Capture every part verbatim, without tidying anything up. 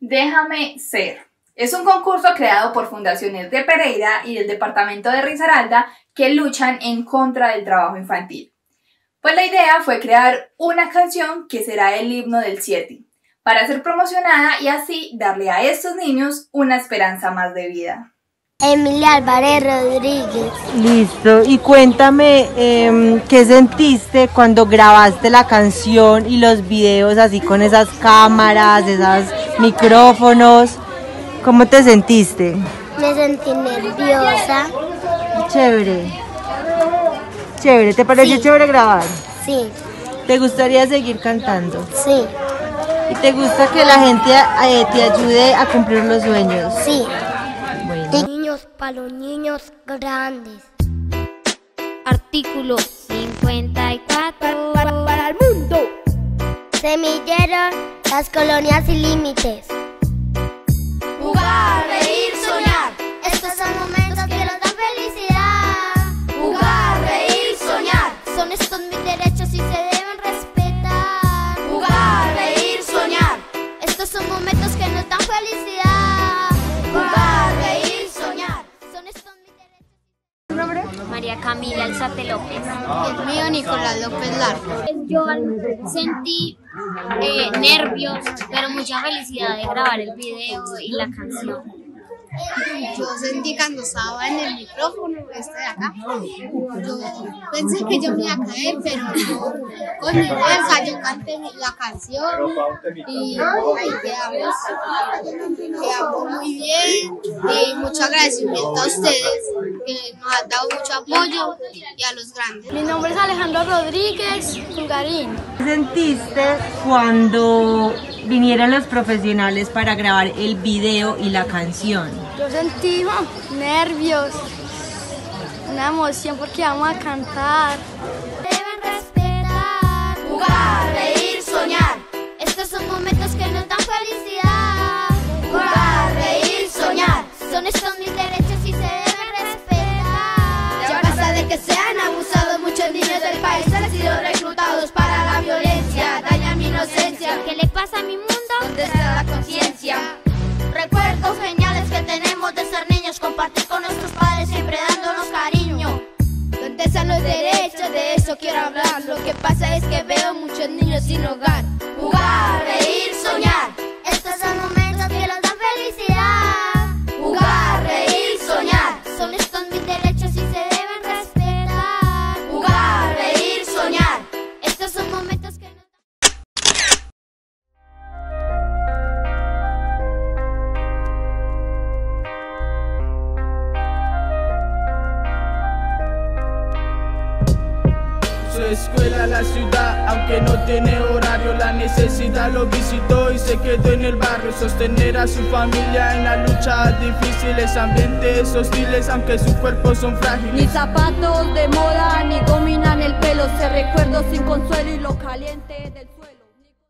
Déjame ser. Es un concurso creado por Fundaciones de Pereira y del departamento de Risaralda que luchan en contra del trabajo infantil. Pues la idea fue crear una canción que será el himno del siete, para ser promocionada y así darle a estos niños una esperanza más de vida. Emilia Álvarez Rodríguez. Listo, y cuéntame eh, qué sentiste cuando grabaste la canción y los videos así con esas cámaras, esos micrófonos. ¿Cómo te sentiste? Me sentí nerviosa. Chévere. Chévere, ¿te pareció Sí. chévere grabar? Sí. ¿Te gustaría seguir cantando? Sí. ¿Y te gusta que la gente eh, te ayude a cumplir los sueños? Sí. Bueno. Niños para los niños grandes. Artículo cincuenta y cuatro. Para, para el mundo. Semillero, las colonias sin límites. Jugar, reír, soñar. Estos son momentos que nos dan felicidad. Jugar, reír, soñar. Son estos mis derechos y se deben respetar. Jugar, reír, soñar. Estos son momentos que nos dan felicidad. Jugar, reír, soñar. Son estos mis derechos. ¿Tu nombre? María Camila Alzate López. El mío, Nicolás López Largo. Yo sentí eh, nervios, pero mucha felicidad de grabar el video y la canción. Yo sentí cuando estaba en el micrófono este de acá, yo pensé que yo me iba a caer, pero yo, con mi fuerza yo canté la canción y ahí quedamos, quedamos muy bien y mucho agradecimiento a ustedes que nos han dado mucho apoyo y a los grandes. Mi nombre es Alejandro Rodríguez Fulgarín. ¿Qué sentiste cuando vinieron los profesionales para grabar el video y la canción? Yo sentí oh, nervios, una emoción porque vamos a cantar. Deben respetar. Jugar, reír, soñar. Estos son momentos que nos dan felicidad. Jugar, reír, soñar. Son estos mis derechos y se deben respetar. Ya basta de que sean abusados. Muchos niños del país han sido reclutados para la violencia. Dañan mi inocencia. ¿Qué le pasa a mi mundo? ¿Dónde está la conciencia? Recuerdos geniales que tenemos de ser niños, compartir con nuestros padres siempre dándonos cariño. ¿Dónde están los derechos? De eso quiero hablar. Lo que pasa es que veo muchos niños sin hogar. Jugar, reír, soñar. Estos son momentos que nos dan felicidad. Jugar, reír, soñar. Son estos mis derechos y se deben respetar. Jugar, reír, soñar. Estos son momentos que nos dan... Su escuela, la ciudad, aunque no tiene horario, la necesidad lo visitó y se quedó en el barrio. Sostener a su familia en las luchas difíciles, ambientes hostiles, aunque sus cuerpos son frágiles. Ni zapatos de moda, ni gomina en el pelo, se recuerdo sin consuelo y lo caliente del suelo.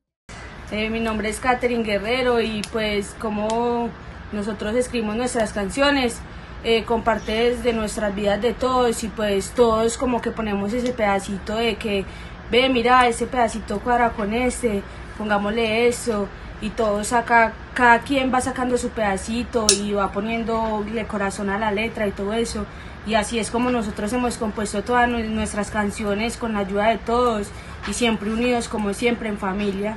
Eh, mi nombre es Katherine Guerrero y pues como nosotros escribimos nuestras canciones, Eh, comparte desde nuestras vidas de todos y pues todos como que ponemos ese pedacito de que ve, mira, ese pedacito cuadra con este, pongámosle eso y todos saca, cada quien va sacando su pedacito y va poniéndole corazón a la letra y todo eso, y así es como nosotros hemos compuesto todas nuestras canciones con la ayuda de todos y siempre unidos como siempre en familia.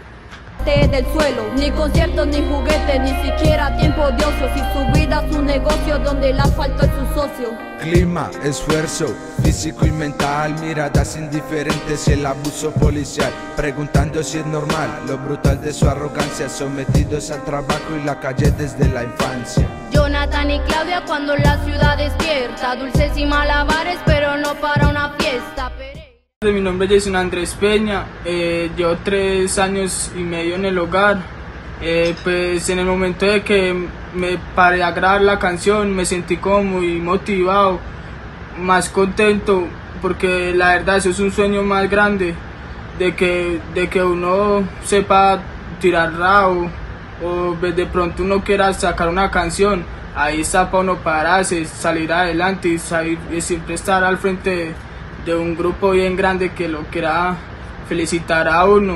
Del suelo, ni conciertos ni juguetes, ni siquiera tiempo de ocio. Si su vida es un negocio donde el asfalto es su socio. Clima, esfuerzo, físico y mental, miradas indiferentes y el abuso policial, preguntando si es normal lo brutal de su arrogancia, sometidos al trabajo y la calle desde la infancia. Jonathan y Claudia cuando la ciudad despierta, dulces y malabares pero no para una fiesta. Mi nombre es Jason Andrés Peña, eh, llevo tres años y medio en el hogar. Eh, pues en el momento de que me paré a grabar la canción me sentí como muy motivado, más contento, porque la verdad eso es un sueño más grande, de que, de que uno sepa tirar rabo o de pronto uno quiera sacar una canción. Ahí está para uno pararse, salir adelante y, salir, y siempre estar al frente de, de un grupo bien grande que lo quiera felicitar a uno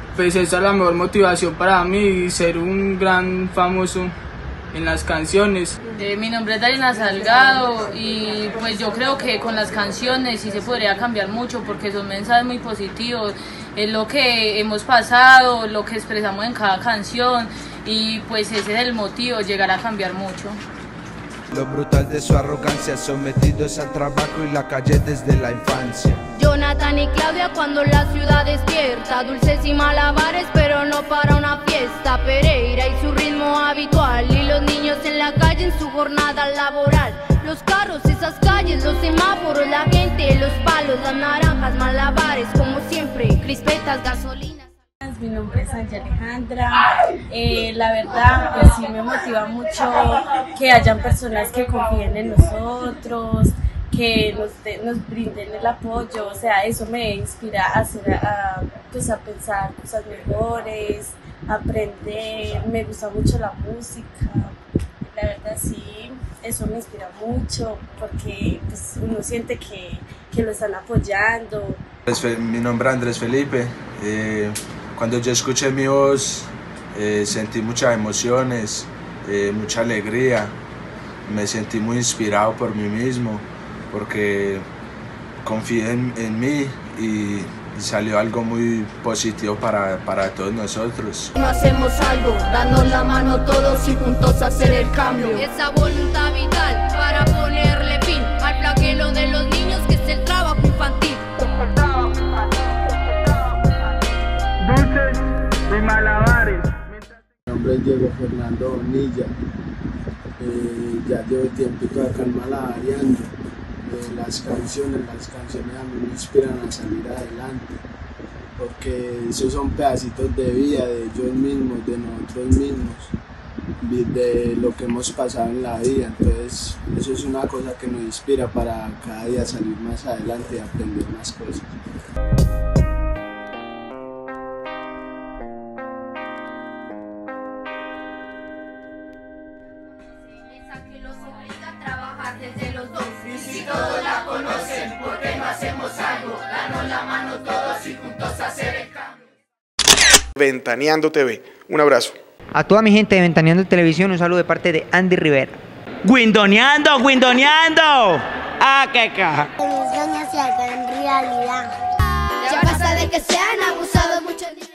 pues esa es la mejor motivación para mí, ser un gran famoso en las canciones. Eh, mi nombre es Darina Salgado y pues yo creo que con las canciones sí se podría cambiar mucho porque son mensajes muy positivos, es lo que hemos pasado, lo que expresamos en cada canción y pues ese es el motivo, llegar a cambiar mucho. Lo brutal de su arrogancia, sometidos al trabajo y la calle desde la infancia. Jonathan y Claudia cuando la ciudad despierta, dulces y malabares pero no para una fiesta. Pereira y su ritmo habitual y los niños en la calle en su jornada laboral. Los carros, esas calles, los semáforos, la gente, los palos, las naranjas, malabares, como siempre, crispetas, gasolina. Mi nombre es Ángela Alejandra, eh, la verdad pues sí me motiva mucho que hayan personas que confíen en nosotros, que nos, de, nos brinden el apoyo, o sea, eso me inspira a, hacer, a, pues, a pensar cosas mejores, a aprender, me gusta mucho la música, la verdad sí, eso me inspira mucho porque pues, uno siente que, que lo están apoyando. Mi nombre es Andrés Felipe. Eh... Cuando yo escuché mi voz, eh, sentí muchas emociones, eh, mucha alegría, me sentí muy inspirado por mí mismo, porque confié en, en mí y, y salió algo muy positivo para, para todos nosotros. No hacemos algo, dando la mano todos y juntos hacer el cambio. Esa voluntad vital para ponerle fin al flagelo de los niños que es el trabajo infantil. Dulces y malabares. Mi nombre es Diego Fernando Bonilla, eh, ya llevo tiempito acá en Malabareando. Eh, las canciones, las canciones a mí me inspiran a salir adelante, porque esos son pedacitos de vida de ellos mismos, de nosotros mismos, de lo que hemos pasado en la vida. Entonces eso es una cosa que nos inspira para cada día salir más adelante y aprender más cosas. Que los obliga a trabajar desde los dos. Y si todos la conocen, ¿por qué no hacemos algo? Danos la mano todos y juntos hacer el cambio. Ventaneando T V, un abrazo. A toda mi gente de Ventaneando Televisión, un saludo de parte de Andy Rivera. ¡Windoneando, windoneando! ¡Ah, qué caja! Que mis sueños se hagan realidad. Ya basta de que sean abusados muchos.